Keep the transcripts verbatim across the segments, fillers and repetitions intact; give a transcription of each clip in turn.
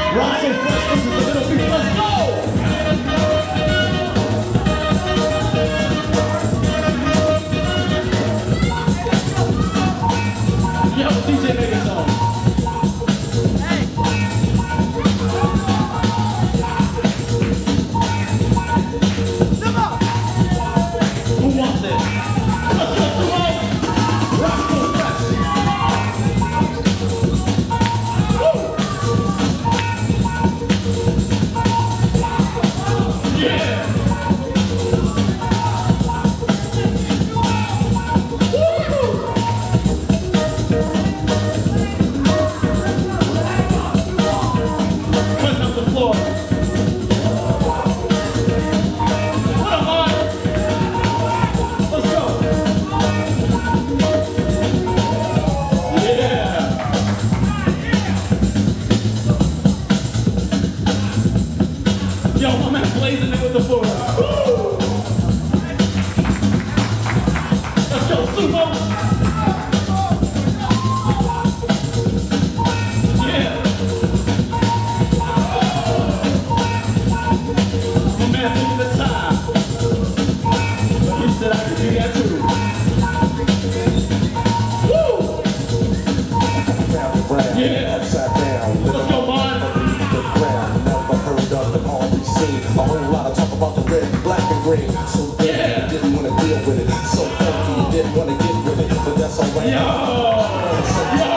Rock so fresh, this is the middle beat. Let's go! Yo, D J made it song. Who wants it? Let's go, Sumo! Rock so fresh. Woo! Yeah! Cutting up the floor. What a heart! Let's go! Yeah! Yo, my man blazing it with the floor. Woo! Let's go, Sumo! Yeah! My man took the time. He said I could do that too. Woo! Yeah! Upside down, Let's go, man! the ground, never heard of the all we seen. A whole lot of talk about the red, black, and green. So Yeah. yeah, you didn't want to deal with it. So funky, you didn't want to get with it. But that's alright. Yo! Yo!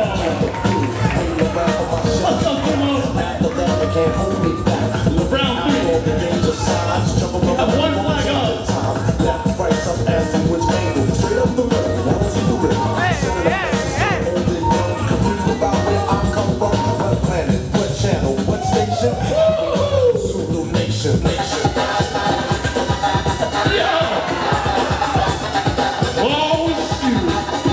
Let's go, Sumo! After that, I can't hold me back. Look Round out three. for the danger signs. Jump around Have one flag up. time. Left, right, up, ass, and which angle? Straight up the middle. Now it's in the river. Old and young, confused about where I come from. What planet? What channel? What station? Zulu Nation. Nation. Yo! Oh, shoot!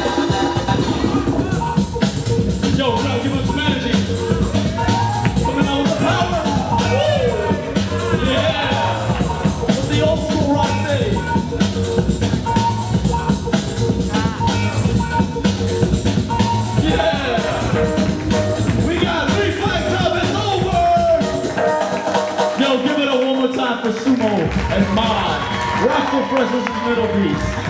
Yo, bro, give us some energy. Coming out with the power. Woo! Yeah! With the old school rock steady. Yeah! We got three flags up, it's over! Yo, give it up one more time for Sumo and Mod. Rock so fresh, this is Middle Beast.